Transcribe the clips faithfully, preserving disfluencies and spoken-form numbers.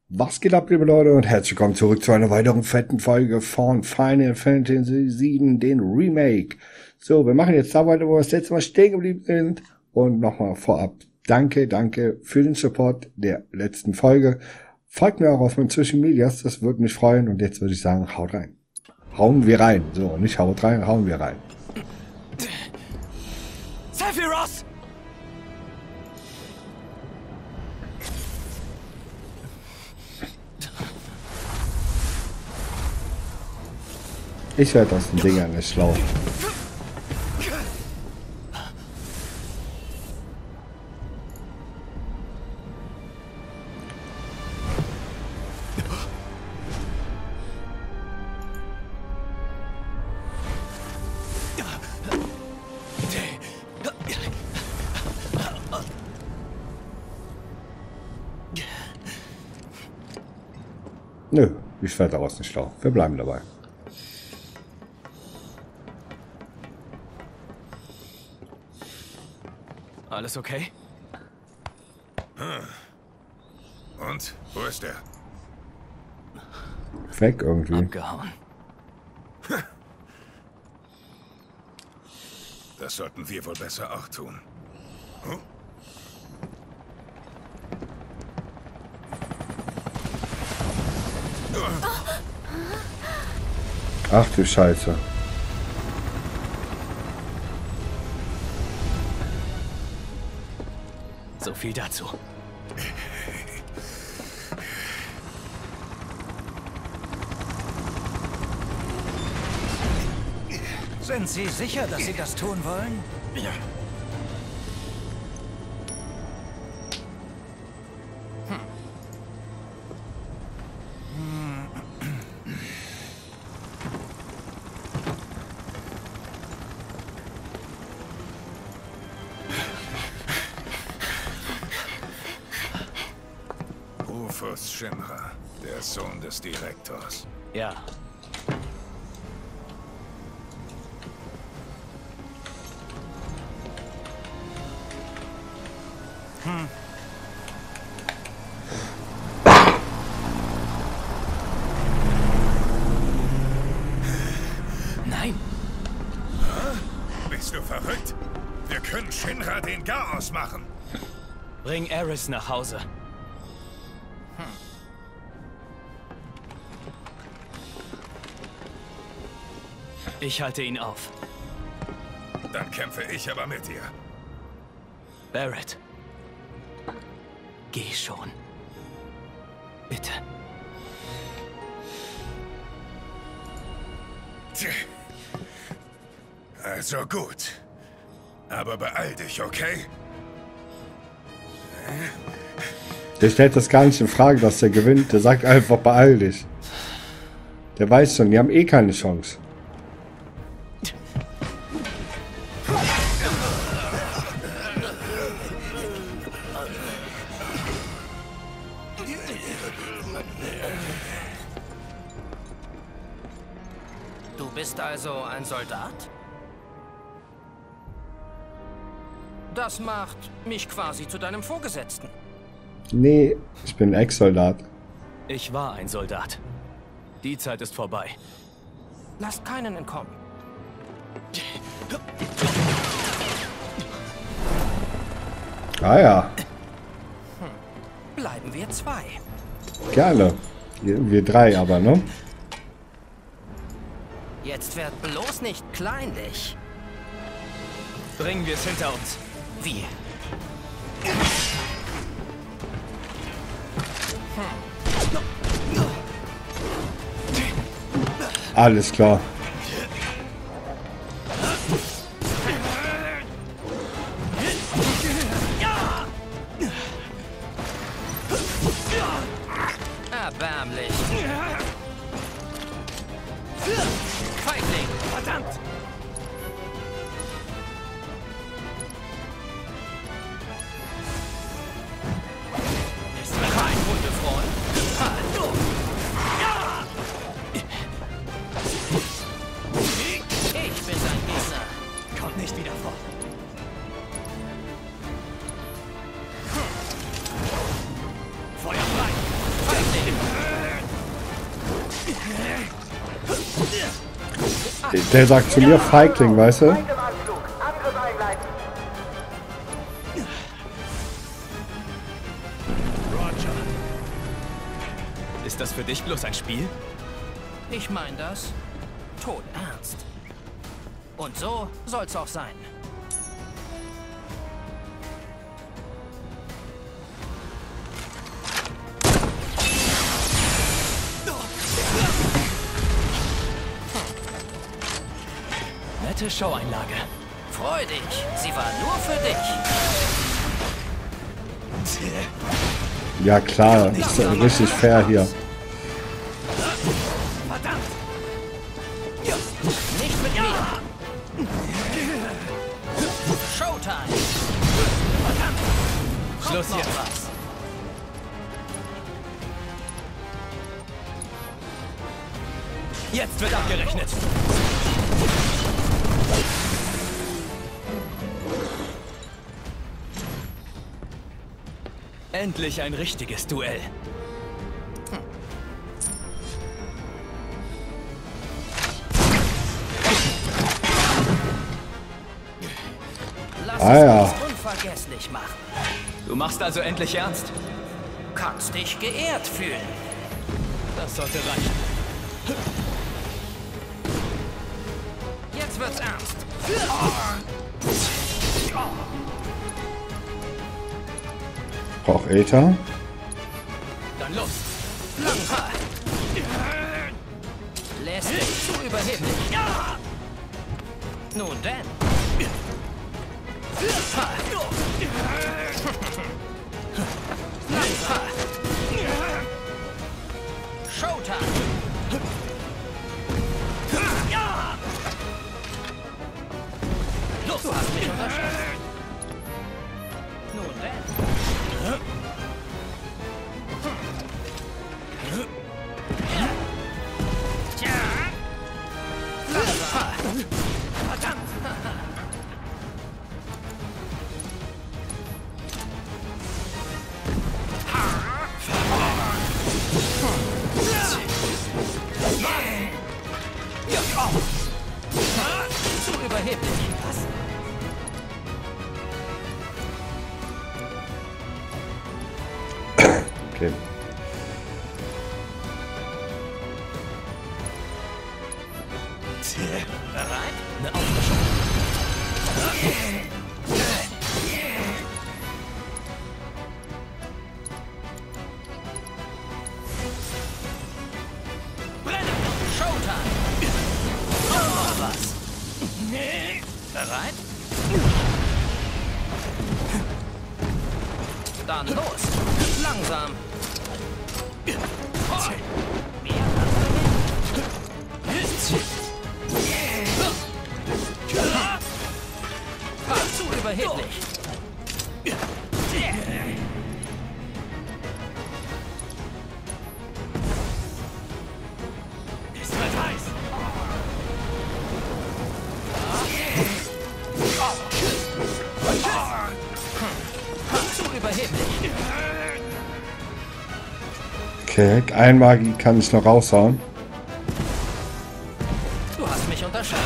Was geht ab, liebe Leute, und herzlich willkommen zurück zu einer weiteren fetten Folge von Final Fantasy sieben, den Remake. So, wir machen jetzt da weiter, wo wir das letzte Mal stehen geblieben sind. Und nochmal vorab, danke, danke für den Support der letzten Folge. Folgt mir auch auf meinen Social Medias, das würde mich freuen. Und jetzt würde ich sagen, haut rein. Hauen wir rein. So, nicht haut rein, hauen wir rein. Sephiroth! Ich werde aus den Dingern nicht schlau. Nö, ich werde daraus nicht schlau. Wir bleiben dabei. Alles okay? Und? Wo ist er? Weg irgendwie. Abgehauen. Das sollten wir wohl besser auch tun. Hm? Ach du Scheiße. So viel dazu. Sind Sie sicher, dass Sie das tun wollen? Ja. Rufus Shinra, der Sohn des Direktors. Ja. Hm. Nein. Bist du verrückt? Wir können Shinra den Chaos machen. Bring Aerith nach Hause. Ich halte ihn auf. Dann kämpfe ich aber mit dir. Barret. Geh schon. Bitte. Tja. Also gut. Aber beeil dich, okay? Der stellt das gar nicht in Frage, dass der gewinnt. Der sagt einfach, beeil dich. Der weiß schon, die haben eh keine Chance. Du bist also ein Soldat? Das macht mich quasi zu deinem Vorgesetzten. Nee, ich bin Ex-Soldat. Ich war ein Soldat. Die Zeit ist vorbei. Lasst keinen entkommen. Ah ja, Bleiben wir zwei. gerne. Wir, wir drei aber, ne? Jetzt werd bloß nicht kleinlich. Bringen wir es hinter uns. Wie? Alles klar. Erbärmlich. Feigling. Verdammt! Kein Hundefreund. Hallo. Ich bin dein Gegner. Kommt nicht wieder vor. Feuer frei! Der sagt zu mir Feigling, weißt du? Ist das für dich bloß ein Spiel? Ich meine das todernst. Und so soll's auch sein. Nette Showeinlage. Freu dich, sie war nur für dich. Ja klar, ist ja richtig fair hier. Verdammt! Nicht mit mir! Showtime! Verdammt! Schluss Kommt noch jetzt. was. Jetzt wird abgerechnet. Endlich ein richtiges Duell. Lass Ah, es ja. uns unvergesslich machen. Du machst also endlich ernst? Kannst dich geehrt fühlen. Das sollte reichen. Jetzt wird's ernst. Brauch Äther. Dann los. Langhaar. Lästig, zu überheblich. Nun denn. Ha. Langhaar. Showtime. Los, du hast mich unterschätzt. Nun denn. Tja. Langsam. Verdammt. Zu überheblich. Was? Okay. Bereit? Eine Auffrischung. Showtime! Noch mal was! Bereit? Dann los! Langsam! Mehr Ha, zu überheblich! Es wird heiß. Zu überheblich! Okay, ein Magie kann ich noch raushauen. Du hast mich unterschätzt!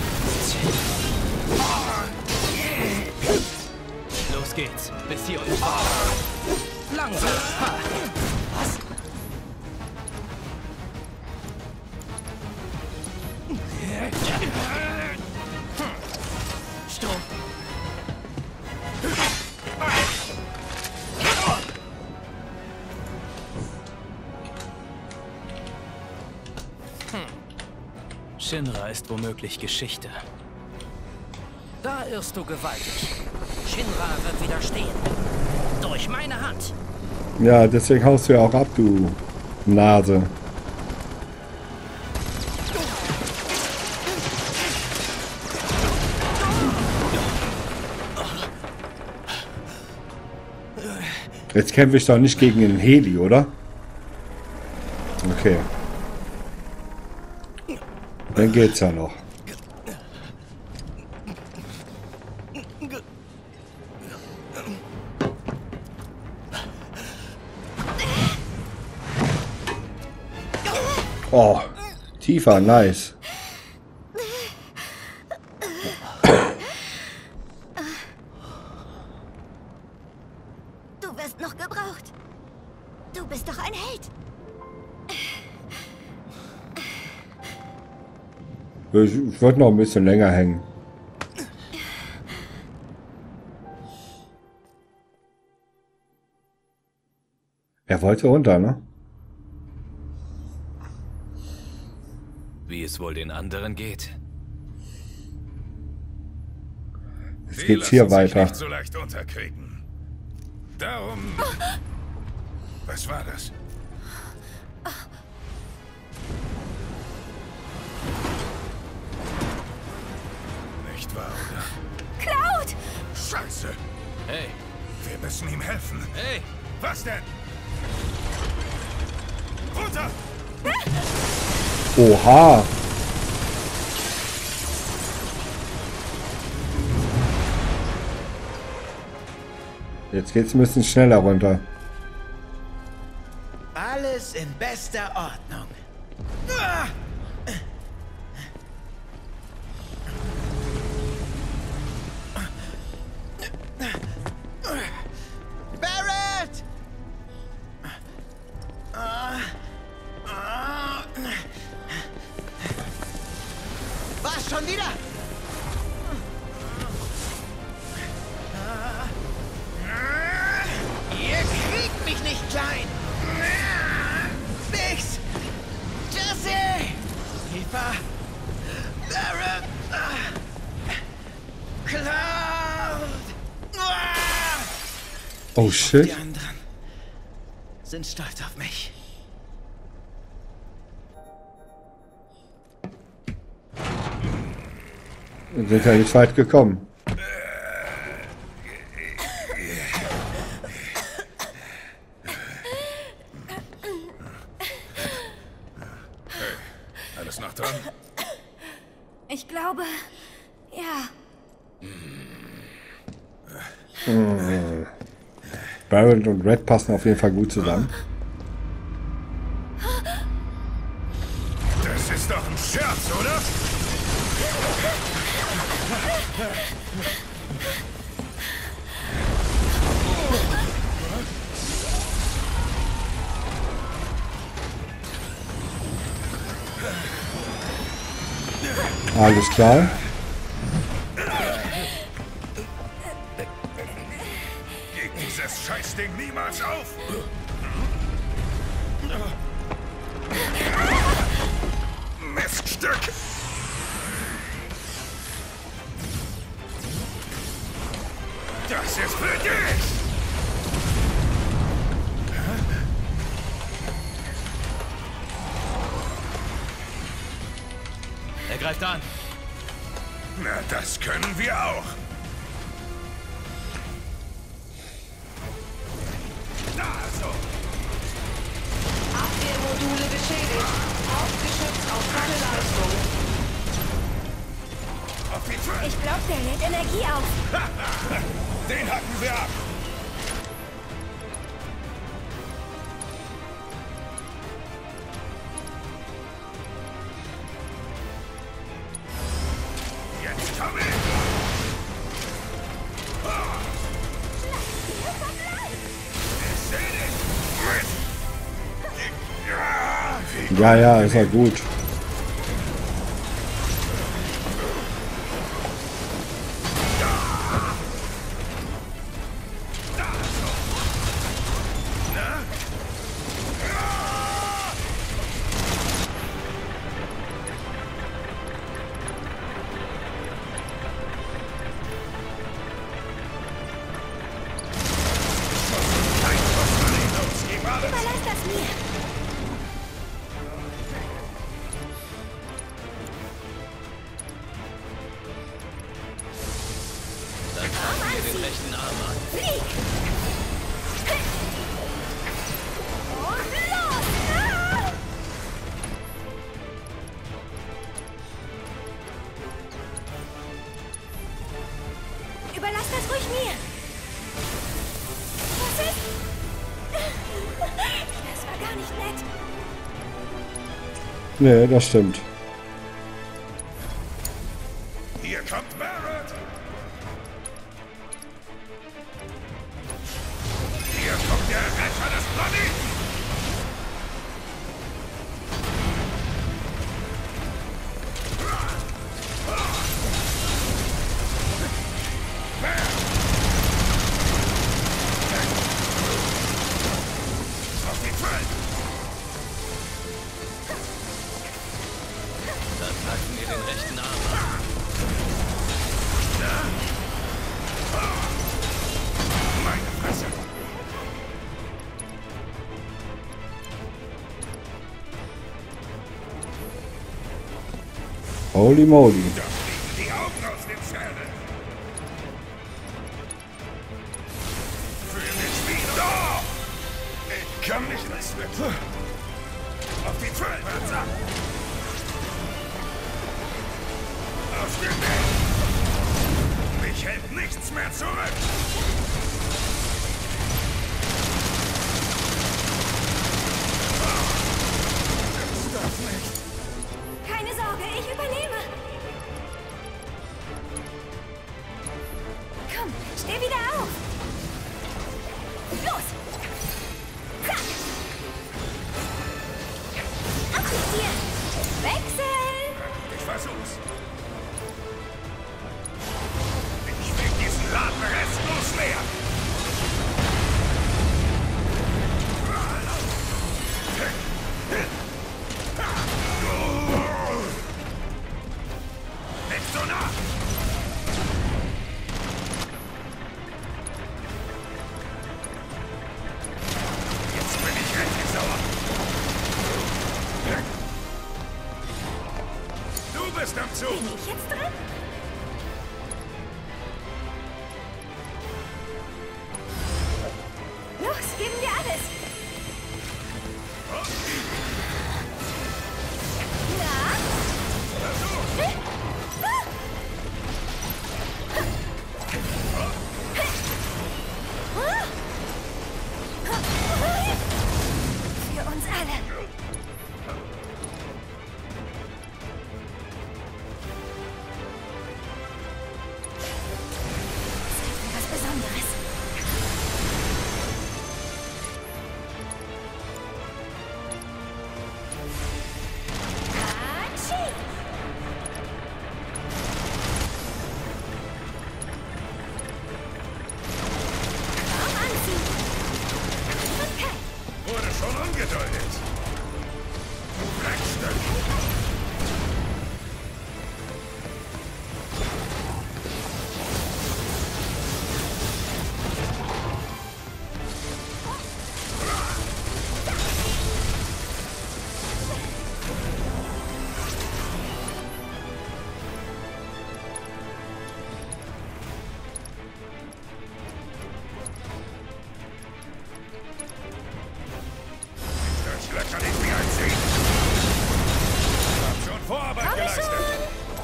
Los geht's. Bis hier und Langsam! Ha. Was? Sturm. Shinra ist womöglich Geschichte. Da irrst du gewaltig. Shinra wird widerstehen. Durch meine Hand. Ja, deswegen haust du ja auch ab, du Nase. Jetzt kämpfe ich doch nicht gegen den Heli, oder? Okay. Dann geht's ja noch. Oh, tiefer, nice. hast noch gebraucht. Du bist doch ein Held. Ich, ich würde noch ein bisschen länger hängen. Er wollte runter, ne? Wie es wohl den anderen geht. Jetzt Die geht's hier lassen sich weiter. nicht so leicht unterkriegen. Darum... Was war das? Nicht wahr, oder? Cloud! Scheiße! Hey, Wir müssen ihm helfen. hey! Was denn? Runter! Oha! Jetzt geht's ein bisschen schneller runter. Alles in bester Ordnung. Ah! Barrett! Ah, ah. Was, schon wieder? Ihr kriegt mich nicht klein! Nix! Jesse! Eva! Barrett! Cloud! Oh Die shit. anderen sind stolz auf mich. Wir sind ja nicht weit gekommen. Alles noch dran? Ich glaube, ja. Barrett und Red passen auf jeden Fall gut zusammen. Das ist doch ein Scherz, oder? Alles klar. Gib dieses Scheißding niemals auf! Miststück! Das ist für dich! Er greift an. Na, das können wir auch. Da so. Abwehrmodule beschädigt. Hauptgeschütz auf volle Leistung. Auf die Tür. Ich glaube, der lädt Energie auf. Den hacken wir ab. Jetzt komm ich. Ich seh dich. Ja, wie Ja, ja, ist ja gut. Überlass das mir. Dann fangen wir den rechten Arm an. Flieg! Und los! Ah! Überlass das ruhig mir. Was ist? Das war gar nicht nett. Nee, das stimmt. Hier kommt Barrett. Hier kommt Retter des Planeten! Auf den Feld! Dann packen wir den rechten Arm ab. Meine Fresse! Holy moly. Da fliegen die Augen aus dem Schädel! Für den Spiel! Da! Ich kann nicht mehr switchen! Auf die Feld! Auf den Weg! Mich hält nichts mehr zurück! Das darf nicht! Keine Sorge, ich übernehme. Komm, steh wieder auf. Los! Zack! Ab mit dir! Wechseln! Ich versuch's! Ich will diesen Laden restlos leer! Nicht so nah! Jetzt bin ich richtig sauer! Du bist am Zug! Bin ich jetzt dran? Los, geben wir alles. Na? Für uns alle. Was Besonderes. Hatschi! Kaum anziehen. Okay. Wurde schon angedeutet! Du Dreckstück! Das Löcher nicht wie ein Sieg! Hab schon Vorarbeit Komm geleistet! schon!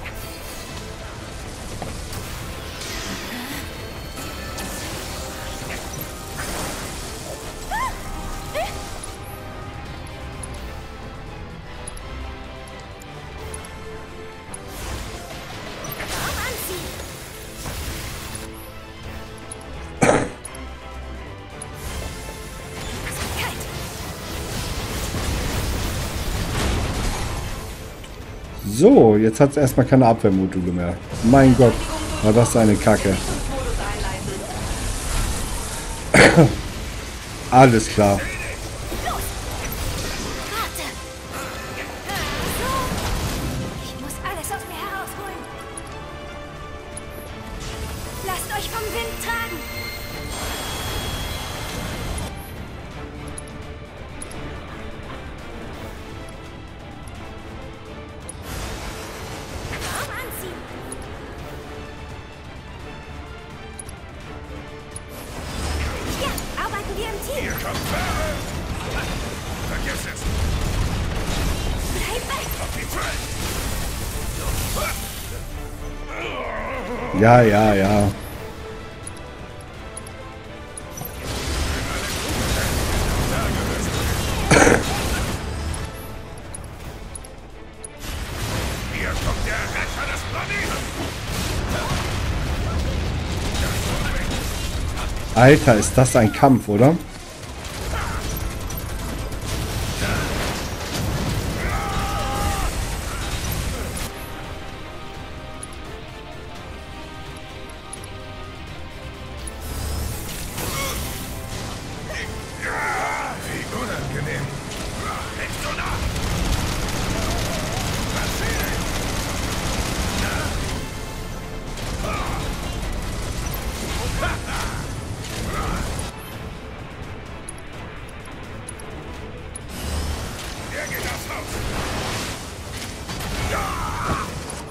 Kaum anziehen. Es wird kalt. So, jetzt hat es erstmal keine Abwehrmodule mehr. Mein Gott, war das eine Kacke. Modus einleiten. Alles klar. Warte! So! Ich muss alles aus mir herausholen. Lasst euch vom Wind tragen. Kaum anziehen. Ja, arbeiten wir im Team. Hier kommt Fähre! Vergiss es! Bleib weg. Auf die Feld! Ja, ja, ja. Hier kommt der Retter des Planeten! Alter, ist das ein Kampf, oder?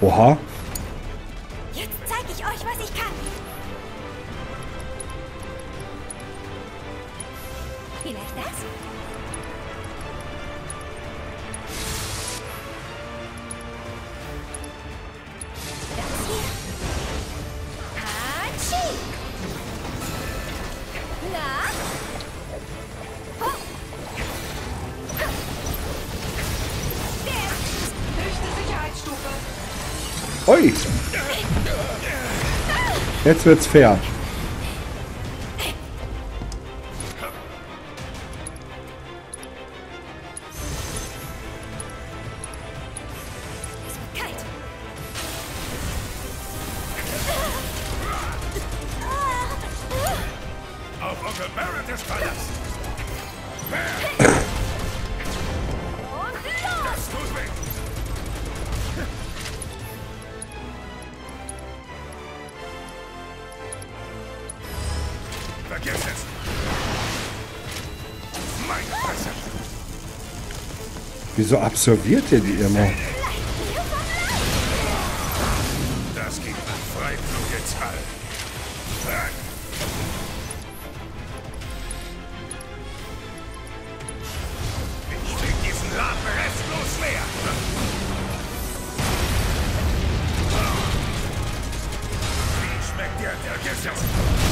Oha. Jetzt zeige ich euch, was ich kann. Vielleicht das? Das hier. Hatschi! Na? Oh. Höchste Sicherheitsstufe. Ui. Jetzt wird's fair. Kalt. Auf Onkel Barrett ist Verlass. Und los! Das tut weh. Vergiss es. Meine Fresse. Wieso absolviert ihr die immer? Das gibt einen Freiflug ins All. Ich flieg diesen Laden restlos leer. Wie schmeckt dir der Gesetz?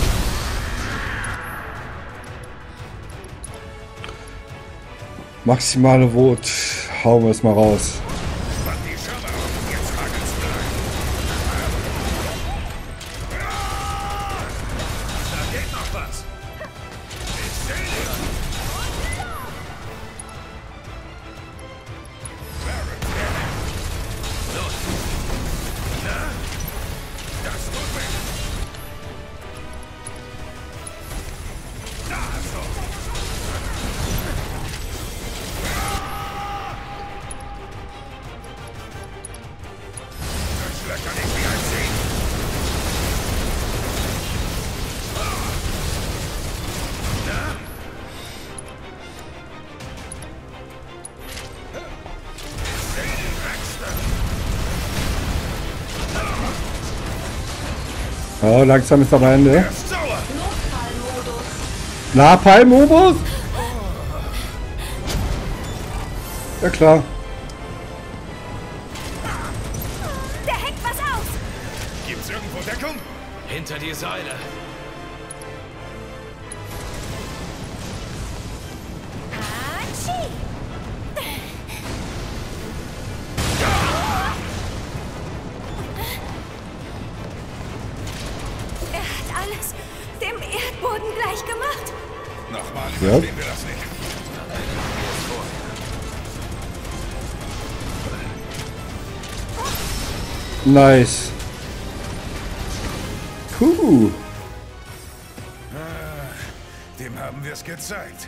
Maximale Wut. Hauen wir es mal raus. Spann die Schirme auf, jetzt hagelt's rein. Da geht noch was. Ich seh dich. Barrett, los. Na? Das tut weh. Da, so. Löcher nicht wie ein See. Na? Ich seh den Dreckster. Oh, langsam ist aber Ende. Er ist sauer. Napalm-Modus? Ja klar. Der hängt was aus! Gibt's irgendwo Deckung? Hinter die Säule. Hatschi! Er hat alles dem Erdboden gleich gemacht. Nochmal Ja. überstehen wir das nicht. Nice. Cool. Dem haben wir es gezeigt.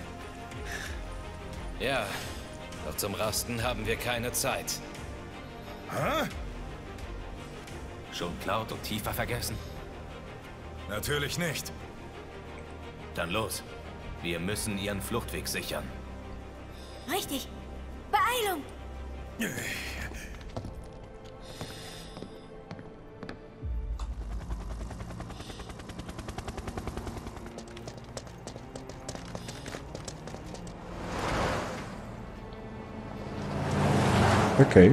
Ja, doch zum Rasten haben wir keine Zeit. Hä? Schon Cloud und Tifa vergessen? Natürlich nicht. Dann los. Wir müssen ihren Fluchtweg sichern. Richtig. Beeilung! Okay.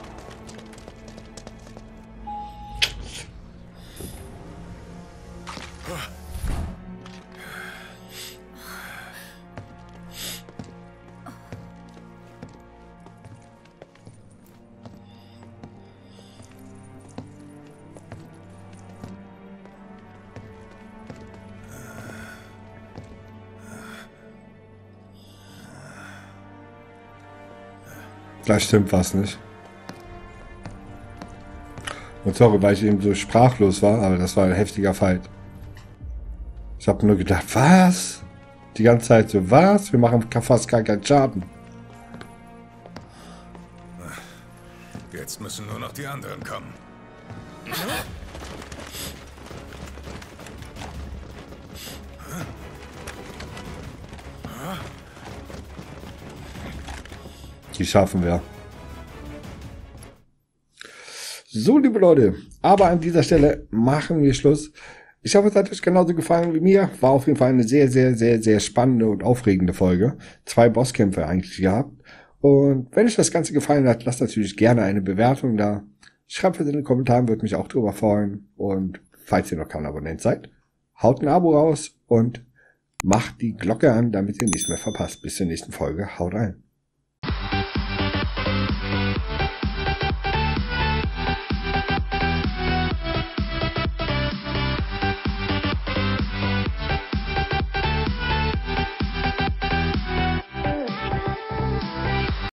Gleich stimmt was nicht. Und sorry, weil ich eben so sprachlos war, aber das war ein heftiger Fight. Ich habe nur gedacht, was? Die ganze Zeit so, was? Wir machen fast gar keinen Schaden. Jetzt müssen nur noch die anderen kommen. Die schaffen wir. So, liebe Leute, aber an dieser Stelle machen wir Schluss. Ich hoffe, es hat euch genauso gefallen wie mir. War auf jeden Fall eine sehr, sehr, sehr, sehr spannende und aufregende Folge. Zwei Bosskämpfe eigentlich gehabt. Und wenn euch das Ganze gefallen hat, lasst natürlich gerne eine Bewertung da. Schreibt es in den Kommentaren, würde mich auch drüber freuen. Und falls ihr noch kein Abonnent seid, haut ein Abo raus und macht die Glocke an, damit ihr nichts mehr verpasst. Bis zur nächsten Folge. Haut rein.